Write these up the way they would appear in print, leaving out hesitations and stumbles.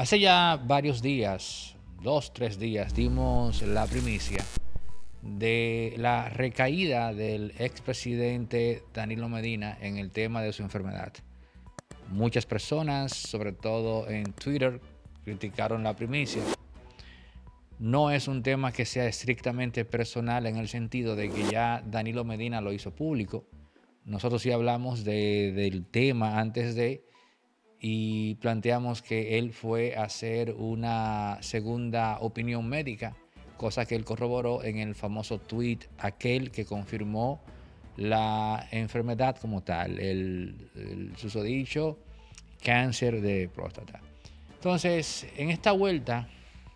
Hace ya varios días, 2, 3 días, dimos la primicia de la recaída del expresidente Danilo Medina en el tema de su enfermedad. Muchas personas, sobre todo en Twitter, criticaron la primicia. No es un tema que sea estrictamente personal en el sentido de que ya Danilo Medina lo hizo público. Nosotros sí hablamos del tema antes y planteamos que él fue a hacer una segunda opinión médica, cosa que él corroboró en el famoso tweet, aquel que confirmó la enfermedad como tal, el susodicho cáncer de próstata. Entonces, en esta vuelta,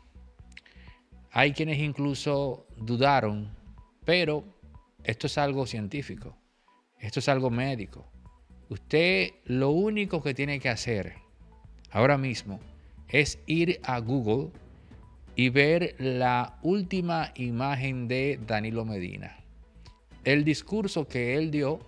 hay quienes incluso dudaron, pero esto es algo científico, esto es algo médico. Usted lo único que tiene que hacer ahora mismo es ir a Google y ver la última imagen de Danilo Medina. El discurso que él dio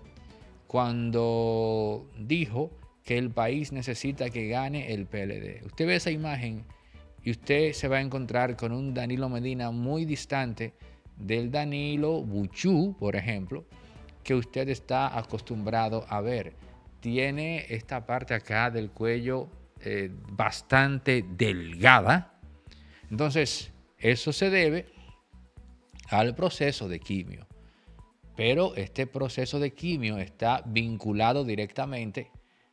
cuando dijo que el país necesita que gane el PLD. Usted ve esa imagen y usted se va a encontrar con un Danilo Medina muy distante del Danilo Buchú, por ejemplo, que usted está acostumbrado a ver. Tiene esta parte acá del cuello bastante delgada. Entonces, eso se debe al proceso de quimio. Pero este proceso de quimio está vinculado directamente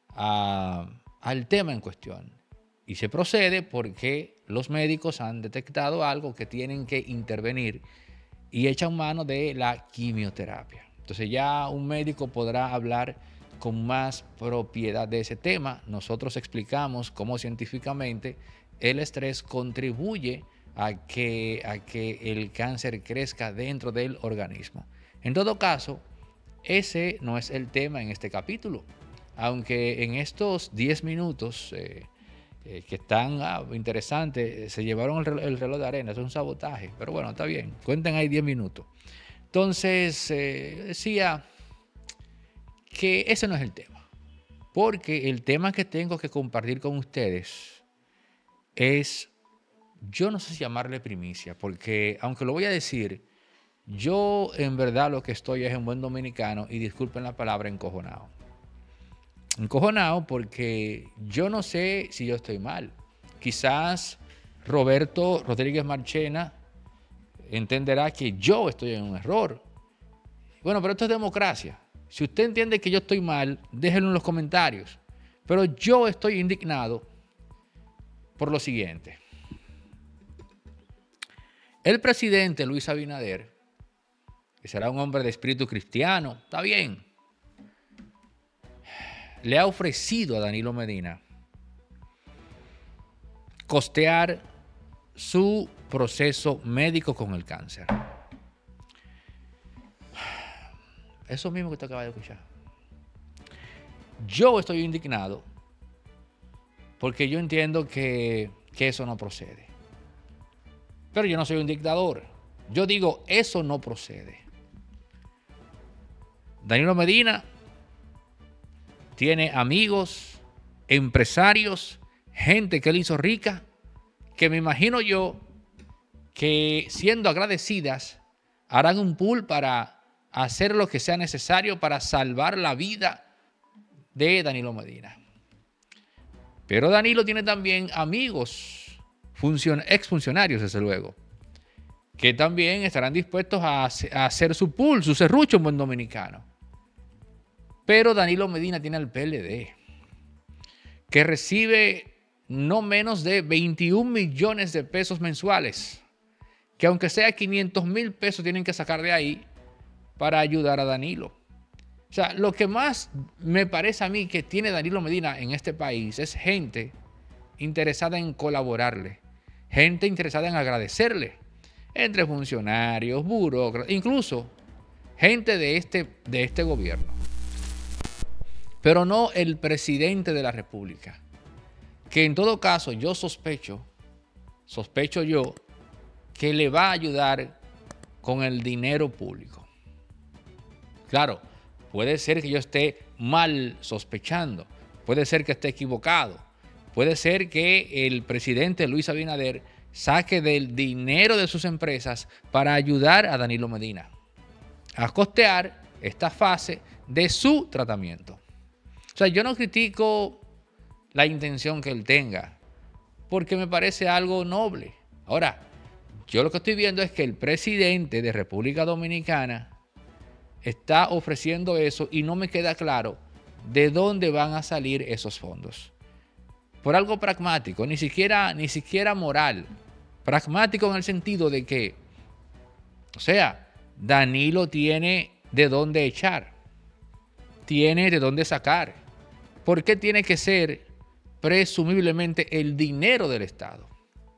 al tema en cuestión. Y se procede porque los médicos han detectado algo que tienen que intervenir y echan mano de la quimioterapia. Entonces ya un médico podrá hablar con más propiedad de ese tema. Nosotros explicamos cómo científicamente el estrés contribuye a que el cáncer crezca dentro del organismo. En todo caso, ese no es el tema en este capítulo. Aunque en estos 10 minutos que están interesantes, se llevaron el reloj de arena, es un sabotaje. Pero bueno, está bien, cuenten ahí 10 minutos. Entonces, decía que ese no es el tema, porque el tema que tengo que compartir con ustedes es, yo no sé si llamarle primicia, porque aunque lo voy a decir, yo en verdad lo que estoy es en buen dominicano, y disculpen la palabra, encojonado. Encojonado porque yo no sé si yo estoy mal. Quizás Roberto Rodríguez Marchena entenderá que yo estoy en un error. Bueno, pero esto es democracia. Si usted entiende que yo estoy mal, déjenlo en los comentarios. Pero yo estoy indignado por lo siguiente. El presidente Luis Abinader, que será un hombre de espíritu cristiano, está bien, le ha ofrecido a Danilo Medina costear su proceso médico con el cáncer. Eso mismo que usted acaba de escuchar. Yo estoy indignado porque yo entiendo que eso no procede. Pero yo no soy un dictador. Yo digo, eso no procede. Danilo Medina tiene amigos, empresarios, gente que él hizo rica, que me imagino yo que siendo agradecidas harán un pool para hacer lo que sea necesario para salvar la vida de Danilo Medina. Pero Danilo tiene también amigos, exfuncionarios desde luego, que también estarán dispuestos a hacer su pool, su serrucho en buen dominicano. Pero Danilo Medina tiene al PLD, que recibe no menos de 21 millones de pesos mensuales, que aunque sea 500,000 pesos tienen que sacar de ahí para ayudar a Danilo. O sea, lo que más me parece a mí que tiene Danilo Medina en este país es gente interesada en colaborarle, gente interesada en agradecerle, entre funcionarios, burócratas, incluso gente de este gobierno. Pero no el presidente de la República, que en todo caso yo sospecho yo que le va a ayudar con el dinero público. Claro, puede ser que yo esté mal sospechando, puede ser que esté equivocado, puede ser que el presidente Luis Abinader saque del dinero de sus empresas para ayudar a Danilo Medina a costear esta fase de su tratamiento. O sea, yo no critico la intención que él tenga, porque me parece algo noble. Ahora, yo lo que estoy viendo es que el presidente de República Dominicana está ofreciendo eso y no me queda claro de dónde van a salir esos fondos. Por algo pragmático, ni siquiera moral. Pragmático en el sentido de que, o sea, Danilo tiene de dónde echar, tiene de dónde sacar. ¿Por qué tiene que ser presumiblemente el dinero del Estado?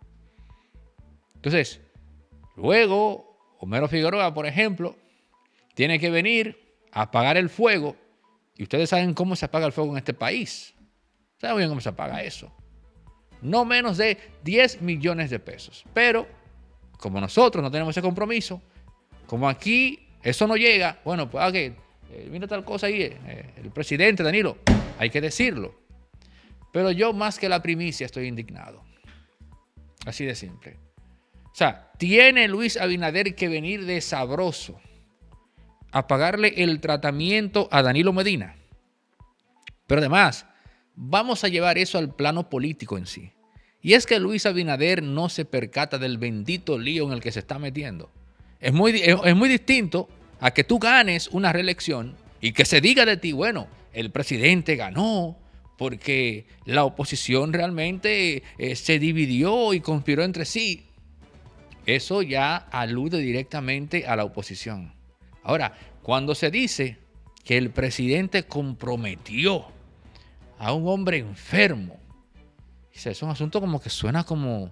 Entonces, luego, Homero Figueroa, por ejemplo, tiene que venir a apagar el fuego. Y ustedes saben cómo se apaga el fuego en este país. ¿Saben bien cómo se apaga eso? No menos de 10 millones de pesos. Pero, como nosotros no tenemos ese compromiso, como aquí eso no llega, bueno, pues mira tal cosa ahí, el presidente Danilo, hay que decirlo. Pero yo más que la primicia estoy indignado. Así de simple. O sea, tiene Luis Abinader que venir de sabroso a pagarle el tratamiento a Danilo Medina. Pero además, vamos a llevar eso al plano político en sí. Y es que Luis Abinader no se percata del bendito lío en el que se está metiendo. Es muy distinto a que tú ganes una reelección y que se diga de ti, bueno, el presidente ganó porque la oposición realmente se dividió y conspiró entre sí. Eso ya alude directamente a la oposición. Ahora, cuando se dice que el presidente comprometió a un hombre enfermo, es un asunto como que suena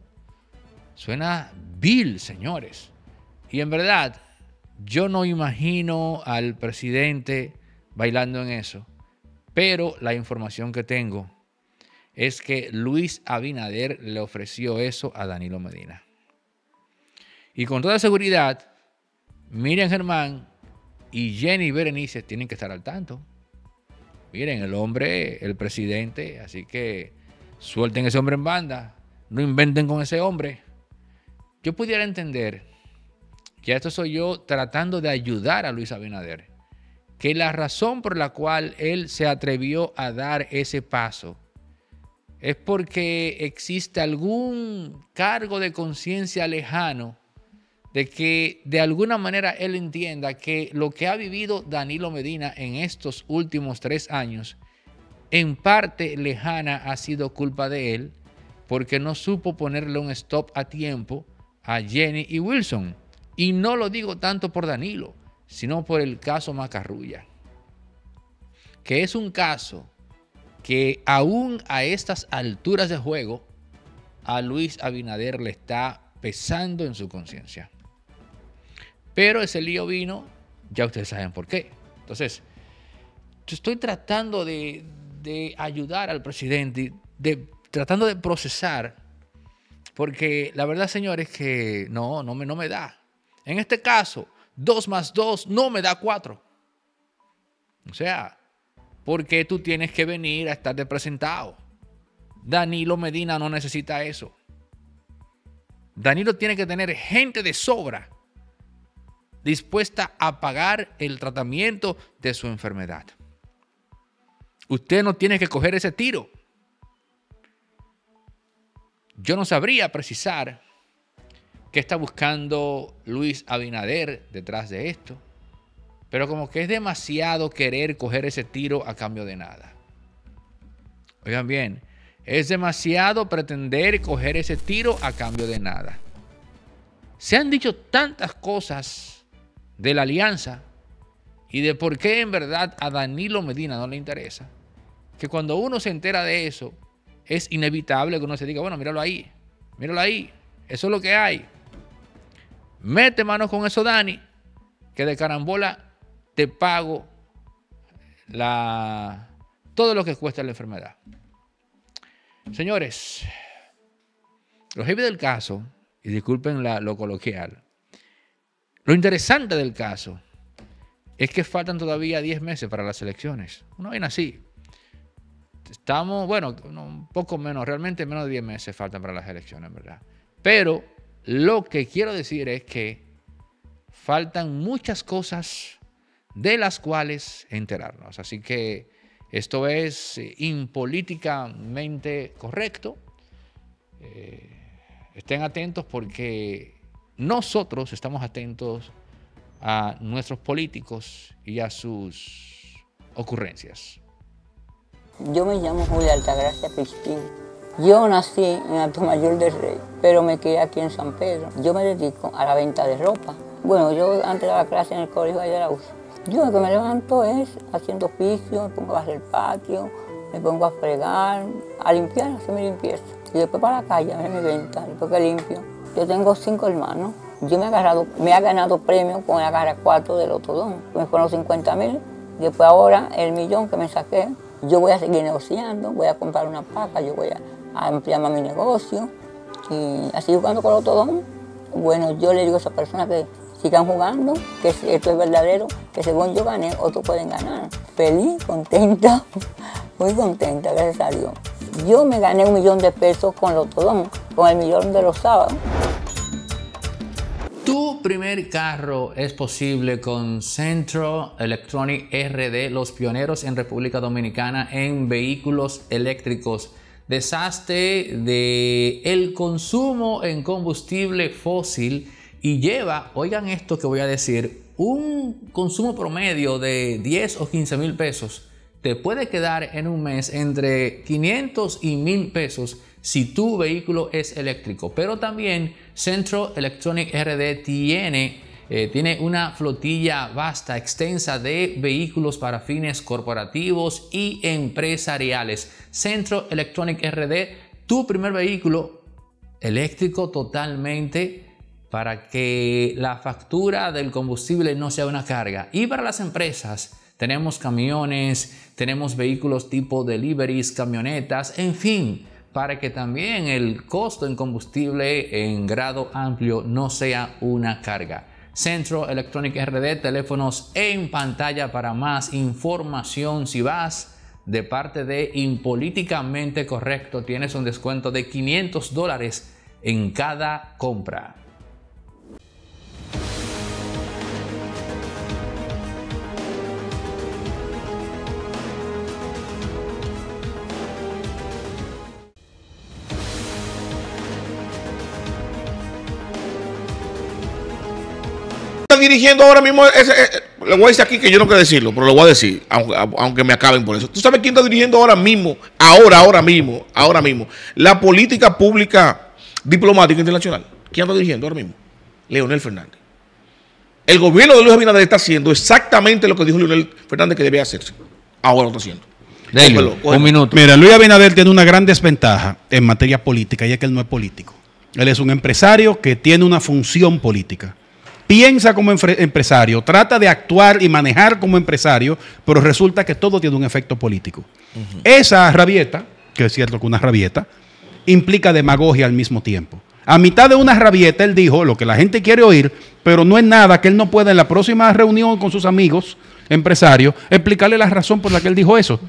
vil, señores. Y en verdad, yo no imagino al presidente bailando en eso. Pero la información que tengo es que Luis Abinader le ofreció eso a Danilo Medina. Y con toda seguridad, Miriam Germán y Jenny Berenice tienen que estar al tanto. Miren, el hombre, el presidente, así que suelten ese hombre en banda. No inventen con ese hombre. Yo pudiera entender que esto soy yo tratando de ayudar a Luis Abinader, que la razón por la cual él se atrevió a dar ese paso es porque existe algún cargo de conciencia lejano de que de alguna manera él entienda que lo que ha vivido Danilo Medina en estos últimos 3 años, en parte lejana ha sido culpa de él, porque no supo ponerle un stop a tiempo a Jenny y Wilson. Y no lo digo tanto por Danilo, sino por el caso Macarrulla, que es un caso que aún a estas alturas de juego a Luis Abinader le está pesando en su conciencia. Pero ese lío vino, ya ustedes saben por qué. Entonces, yo estoy tratando de ayudar al presidente, tratando de procesar, porque la verdad, señores, que no me da. En este caso, 2 más 2 no me da 4. O sea, porque tú tienes que venir a estar de presentado. Danilo Medina no necesita eso. Danilo tiene que tener gente de sobra dispuesta a pagar el tratamiento de su enfermedad. Usted no tiene que coger ese tiro. Yo no sabría precisar qué está buscando Luis Abinader detrás de esto, pero como que es demasiado querer coger ese tiro a cambio de nada. Oigan bien, es demasiado pretender coger ese tiro a cambio de nada. Se han dicho tantas cosas de la alianza y de por qué en verdad a Danilo Medina no le interesa, que cuando uno se entera de eso, es inevitable que uno se diga, bueno, míralo ahí, eso es lo que hay. Mete manos con eso, Dani, que de carambola te pago todo lo que cuesta la enfermedad. Señores, lo heavy del caso, y disculpen lo coloquial, lo interesante del caso es que faltan todavía 10 meses para las elecciones. Una vaina así. estamos, bueno, un poco menos, realmente menos de 10 meses faltan para las elecciones, ¿verdad? Pero lo que quiero decir es que faltan muchas cosas de las cuales enterarnos. Así que esto es impolíticamente correcto. Estén atentos porque nosotros estamos atentos a nuestros políticos y a sus ocurrencias. Yo me llamo Julia Altagracia Cristín. Yo nací en Atomayor del Rey, pero me crié aquí en San Pedro. Yo me dedico a la venta de ropa. Bueno, yo antes daba clase en el colegio de Arauz. Yo lo que me levanto es haciendo oficio, me pongo a barrer el patio, me pongo a fregar, a limpiar, a hacer mi limpieza. Y después para la calle, a ver mi venta, después que limpio. Yo tengo 5 hermanos. Yo me he ganado premios con la Garra 4 del Otodón. Me fueron 50.000. Después ahora el millón que me saqué, yo voy a seguir negociando, voy a comprar una paca, yo voy a ampliar más mi negocio. Y así jugando con el Otodón. Bueno, yo le digo a esas personas que sigan jugando, que esto es verdadero, que según yo gané, otros pueden ganar. Feliz, contenta, muy contenta, gracias a Dios. Yo me gané 1 millón de pesos con el Otodón, con el millón de los sábados. Tu primer carro es posible con Centro Electronic RD, los pioneros en República Dominicana en vehículos eléctricos. Deshazte del consumo en combustible fósil y lleva, oigan esto que voy a decir, un consumo promedio de 10 o 15 mil pesos. Te puede quedar en un mes entre 500 y 1,000 pesos si tu vehículo es eléctrico. Pero también Centro Electronic RD tiene una flotilla vasta, extensa de vehículos para fines corporativos y empresariales. Centro Electronic RD, tu primer vehículo eléctrico totalmente, para que la factura del combustible no sea una carga. Y para las empresas, tenemos camiones, tenemos vehículos tipo deliveries, camionetas, en fin, para que también el costo en combustible en grado amplio no sea una carga. Centro Electronic RD, teléfonos en pantalla para más información. Si vas de parte de Impolíticamente Correcto, tienes un descuento de $500 en cada compra. Dirigiendo ahora mismo, le voy a decir aquí que yo no quiero decirlo, pero lo voy a decir, aunque me acaben por eso. ¿Tú sabes quién está dirigiendo ahora mismo, ahora mismo, la política pública diplomática internacional? ¿Quién está dirigiendo ahora mismo? Leonel Fernández. El gobierno de Luis Abinader está haciendo exactamente lo que dijo Leonel Fernández que debía hacerse. Ahora lo está haciendo. Cógelo. Un minuto. Mira, Luis Abinader tiene una gran desventaja en materia política, y es que él no es político. Él es un empresario que tiene una función política. Piensa como empresario, trata de actuar y manejar como empresario, pero resulta que todo tiene un efecto político. Esa rabieta, que es cierto que una rabieta, implica demagogia al mismo tiempo. A mitad de una rabieta él dijo lo que la gente quiere oír, pero no es nada que él no pueda en la próxima reunión con sus amigos empresarios explicarle la razón por la que él dijo eso.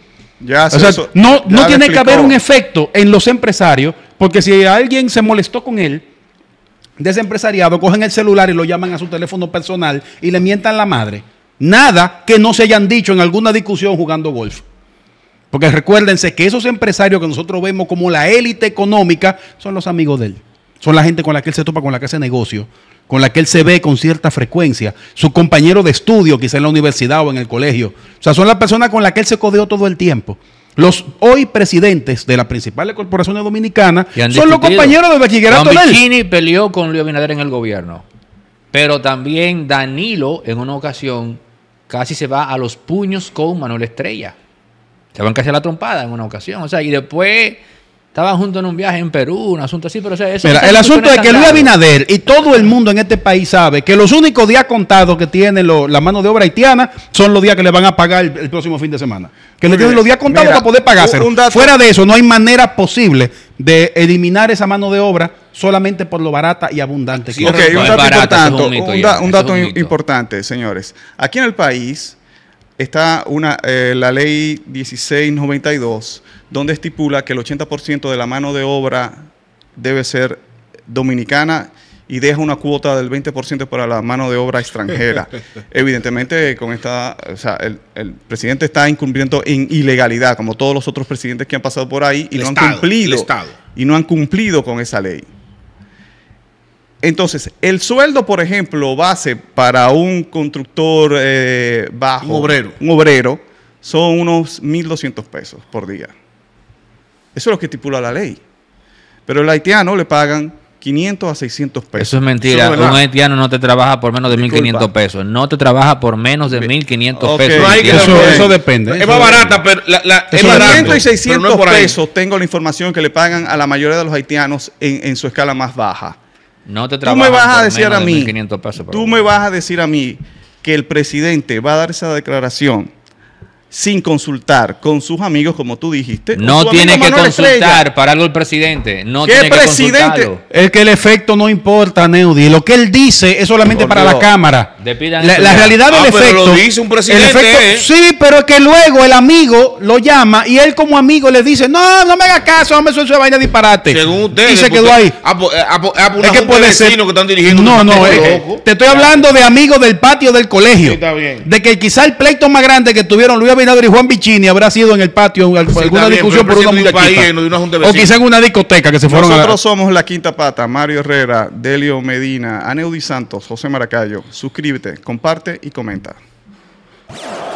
No tiene que haber un efecto en los empresarios, porque si alguien se molestó con él, de ese empresariado, cogen el celular y lo llaman a su teléfono personal y le mientan la madre. Nada que no se hayan dicho en alguna discusión jugando golf. Porque recuérdense que esos empresarios que nosotros vemos como la élite económica son los amigos de él. Son la gente con la que él se topa, con la que hace negocio, con la que él se ve con cierta frecuencia. Su compañero de estudio, quizá en la universidad o en el colegio. O sea, son las personas con las que él se codeó todo el tiempo. Los hoy presidentes de las principales corporaciones dominicanas son los compañeros de bachillerato de él. Bicini peleó con Luis Abinader en el gobierno, pero también Danilo en una ocasión casi se va a los puños con Manuel Estrella. Se van casi a la trompada en una ocasión. O sea, y después estaban juntos en un viaje en Perú, un asunto así, pero o sea, mira, el asunto es que Luis Abinader y todo el mundo en este país sabe que los únicos días contados que tiene la mano de obra haitiana son los días que le van a pagar el próximo fin de semana. Que le tienen los días contados para poder pagárselo. Fuera de eso, no hay manera posible de eliminar esa mano de obra solamente por lo barata y abundante. Sí, un dato importante, señores. Aquí en el país está la ley 1692, donde estipula que el 80% de la mano de obra debe ser dominicana y deja una cuota del 20% para la mano de obra extranjera. Evidentemente, con esta, o sea, el presidente está incumpliendo en ilegalidad, como todos los otros presidentes que han pasado por ahí y no han cumplido con esa ley. Entonces, el sueldo, por ejemplo, base para un constructor bajo, un obrero, son unos 1.200 pesos por día. Eso es lo que estipula la ley. Pero el haitiano le pagan 500 a 600 pesos. Eso es mentira. Un haitiano no te trabaja por menos de 1.500 pesos. No te trabaja por menos de 1.500 pesos. No, eso depende. Es más barata, pero es 500 y 600 pesos tengo la información que le pagan a la mayoría de los haitianos en su escala más baja. No te tú me vas a decir a mí, tú me vas a decir a mí que el presidente va a dar esa declaración sin consultar con sus amigos, como tú dijiste. No tiene que consultar para algo el presidente. No tiene que consultarlo. Es que el efecto no importa, Neudi. Lo que él dice es solamente para la Cámara. La realidad del efecto. Pero lo dice un presidente. Sí, pero es que luego el amigo lo llama y él como amigo le dice, no me haga caso, no me suelce vaina disparate. Según usted. Y se quedó ahí. Es que puede ser que están dirigiendo. No, te estoy hablando de amigos del patio del colegio. Sí, está bien. De que quizá el pleito más grande que tuvieron Luis Abinader y Juan Vicini habrá sido en el patio, alguna discusión por una muchachita. O quizá en una discoteca que se fueron. Nosotros somos La Quinta Pata, Mario Herrera, Delio Medina, Aneudi Santos, José Maracayo. Suscríbete, comparte y comenta.